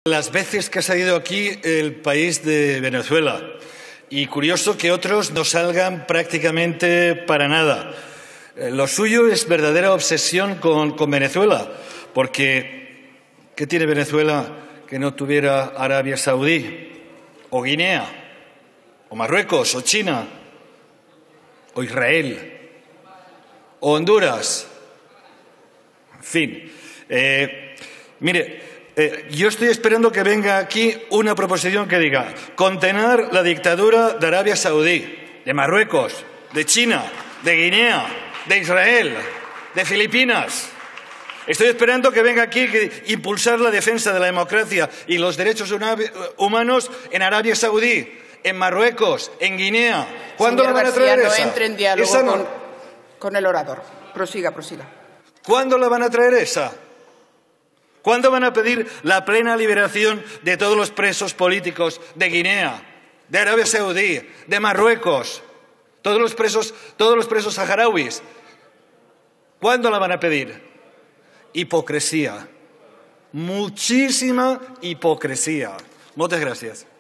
Las veces que ha salido aquí el país de Venezuela. Y curioso que otros no salgan prácticamente para nada. Lo suyo es verdadera obsesión con Venezuela, porque ¿qué tiene Venezuela que no tuviera Arabia Saudí, o Guinea, o Marruecos, o China, o Israel, o Honduras? En fin, yo estoy esperando que venga aquí una proposición que diga condenar la dictadura de Arabia Saudí, de Marruecos, de China, de Guinea, de Israel, de Filipinas. Estoy esperando que venga aquí impulsar la defensa de la democracia y los derechos humanos en Arabia Saudí, en Marruecos, en Guinea. ¿Cuándo la van a traer esa? No entre en diálogo con el orador. Prosiga. ¿Cuándo la van a traer esa? ¿Cuándo van a pedir la plena liberación de todos los presos políticos de Guinea, de Arabia Saudí, de Marruecos, todos los presos saharauis? ¿Cuándo la van a pedir? Hipocresía. Muchísima hipocresía. Muchas gracias.